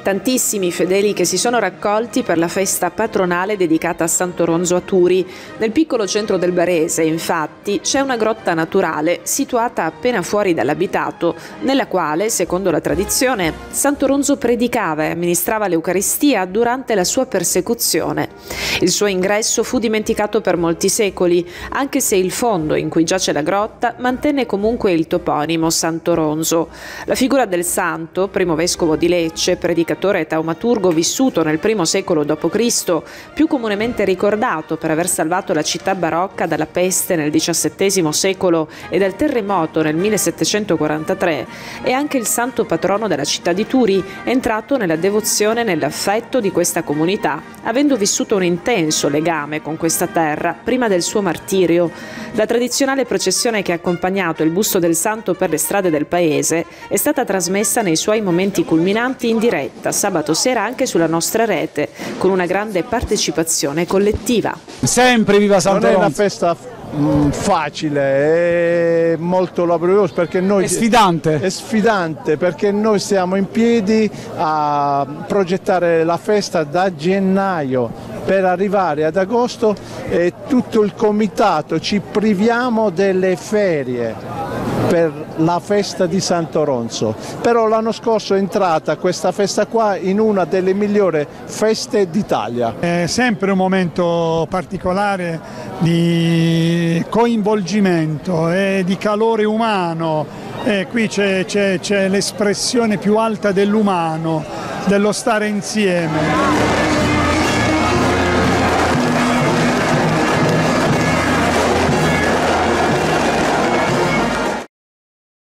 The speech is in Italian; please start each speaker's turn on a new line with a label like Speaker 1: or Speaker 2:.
Speaker 1: Tantissimi fedeli che si sono raccolti per la festa patronale dedicata a Sant'Oronzo a Turi. Nel piccolo centro del Barese, infatti, c'è una grotta naturale situata appena fuori dall'abitato, nella quale, secondo la tradizione, Sant'Oronzo predicava e amministrava l'Eucaristia durante la sua persecuzione. Il suo ingresso fu dimenticato per molti secoli, anche se il fondo in cui giace la grotta mantenne comunque il toponimo Sant'Oronzo. La figura del santo, primo vescovo di Lecce, predicatore e taumaturgo vissuto nel I secolo d.C., più comunemente ricordato per aver salvato la città barocca dalla peste nel XVII secolo e dal terremoto nel 1743, è anche il santo patrono della città di Turi, entrato nella devozione e nell'affetto di questa comunità, avendo vissuto un intenso legame con questa terra prima del suo martirio. La tradizionale processione che ha accompagnato il busto del santo per le strade del paese è stata trasmessa nei suoi momenti culminanti in diretta sabato sera anche sulla nostra rete, con una grande partecipazione collettiva.
Speaker 2: Sempre viva Sant'Oronzo!
Speaker 3: Non è una festa facile, è molto laboriosa perché noi...
Speaker 2: È
Speaker 3: sfidante perché noi stiamo in piedi a progettare la festa da gennaio per arrivare ad agosto e tutto il comitato ci priviamo delle ferie per la festa di Sant'Oronzo, però l'anno scorso è entrata questa festa qua in una delle migliori feste d'Italia.
Speaker 4: È sempre un momento particolare di coinvolgimento e di calore umano, e qui c'è l'espressione più alta dell'umano, dello stare insieme.